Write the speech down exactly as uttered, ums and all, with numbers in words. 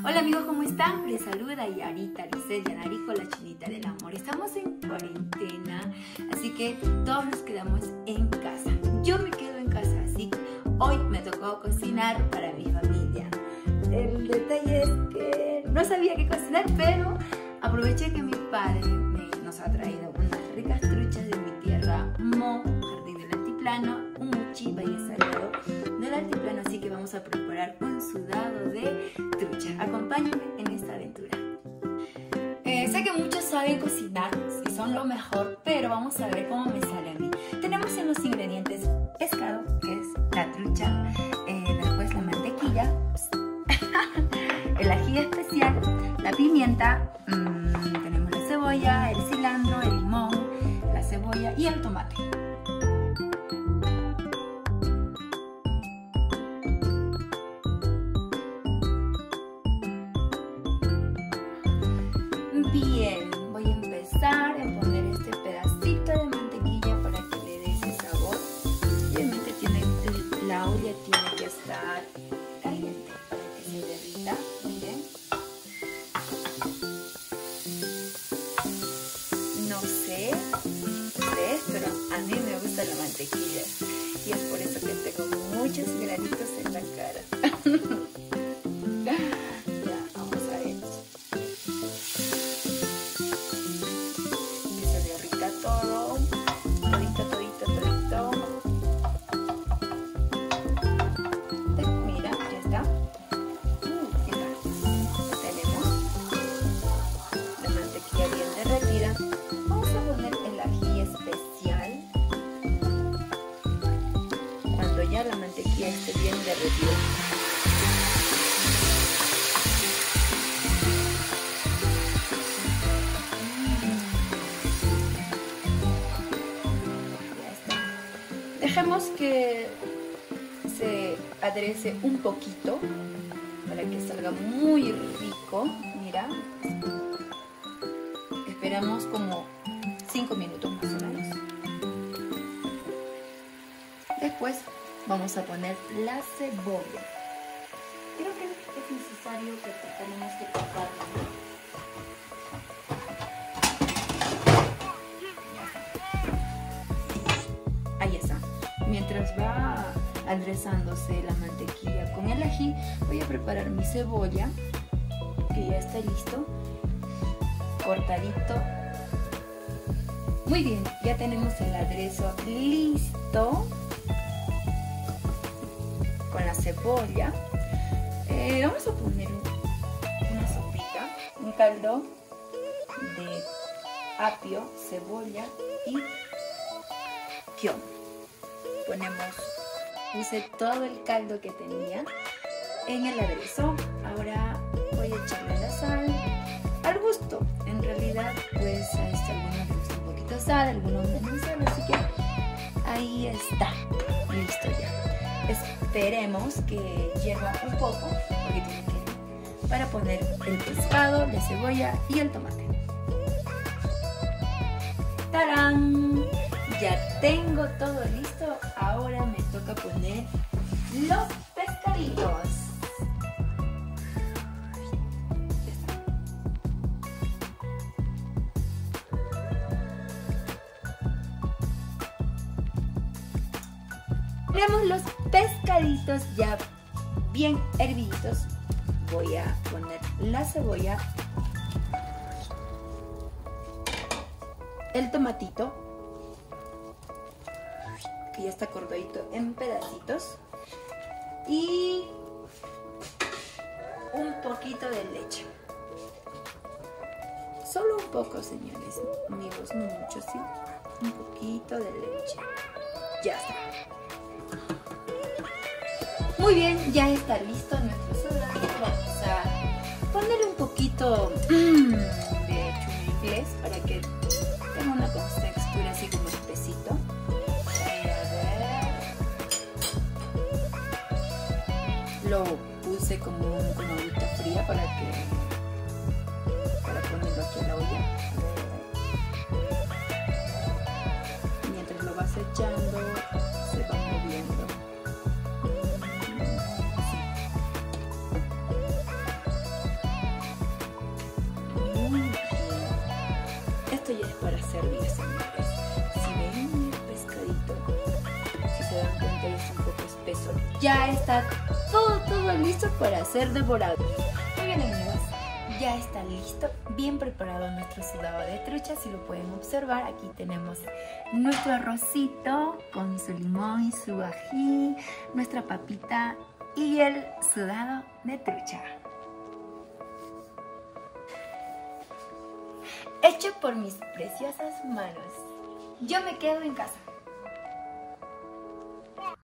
Hola amigos, ¿cómo están? Les saluda Yarita Lisset Yanarico, la chinita del amor. Estamos en cuarentena, así que todos nos quedamos en casa. Yo me quedo en casa, así que hoy me tocó cocinar para mi familia. El detalle es que no sabía qué cocinar, pero aproveché que mi padre me, nos ha traído unas ricas truchas de mi tierra, Mo, Jardín del Altiplano, un mochi Valle Sagrado del Altiplano, así que vamos a preparar un sudado de trucha. Acompáñenme en esta aventura. Eh, sé que muchos saben cocinar y son lo mejor, pero vamos a ver cómo me sale a mí. Tenemos en los ingredientes pescado, que es la trucha, eh, después la mantequilla, el ají especial, la pimienta, mmm, tenemos la cebolla, el cilantro, el limón, la cebolla y el tomate. Bien, voy a empezar a poner este pedacito de mantequilla para que le dé ese sabor. Obviamente tiene, la olla tiene que estar caliente para que se derrita. Miren. No sé ustedes, pero a mí me gusta la mantequilla y es por eso que tengo muchos granitos en la cara. Ya la mantequilla esté bien derretida. Ya está. Dejemos que se aderece un poquito para que salga muy rico. Mira. Esperamos como cinco minutos más o menos. Después vamos a poner la cebolla. Creo que es necesario que tenemos que taparla. Ahí está. Mientras va aderezándose la mantequilla con el ají, voy a preparar mi cebolla, que ya está listo, cortadito. Muy bien, ya tenemos el aderezo listo. Con la cebolla, eh, vamos a poner una sopita, un caldo de apio, cebolla y kion. Ponemos, puse todo el caldo que tenía en el aderezo. Ahora voy a echarle la sal al gusto. En realidad, pues a este, algunos les gusta un poquito de sal, algunos menos sal, así que ahí está, listo ya. Esperemos que hierva un poco, porque tiene que, para poner el pescado, la cebolla y el tomate. ¡Tarán! Ya tengo todo listo. Ahora me toca poner los pescaditos. Tenemos los pescaditos ya bien hervidos. Voy a poner la cebolla, el tomatito, que ya está cortadito en pedacitos, y un poquito de leche. Solo un poco, señores, amigos, no mucho, sí. Un poquito de leche. Ya está. Muy bien, ya está listo nuestro sudado. Vamos a ponerle un poquito mmm, de chumillo inglés para que tenga una textura así como espesito. A ver. Lo puse como, como agüita fría para que para ponerlo aquí en la olla. Mientras lo vas echando, se va moviendo. ya está todo, todo listo para ser devorado. Muy bien, amigos, ya está listo, bien preparado nuestro sudado de trucha. Si lo pueden observar, aquí tenemos nuestro arrocito con su limón y su ají, nuestra papita y el sudado de trucha. Hecho por mis preciosas manos. Yo me quedo en casa.